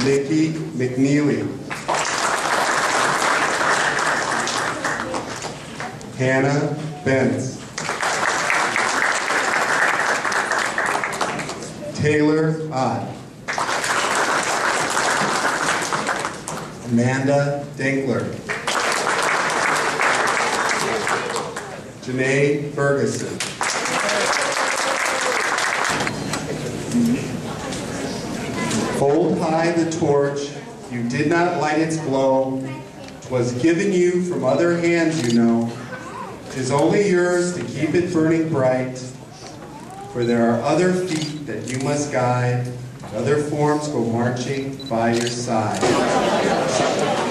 Nikki McNeely. Hannah Bentz. Taylor Ott. Amanda Dinkler. Janae Ferguson. Hold high the torch, you did not light its glow. 'Twas given you from other hands, you know. 'Tis only yours to keep it burning bright. For there are other feet that you must guide, other forms go marching by your side.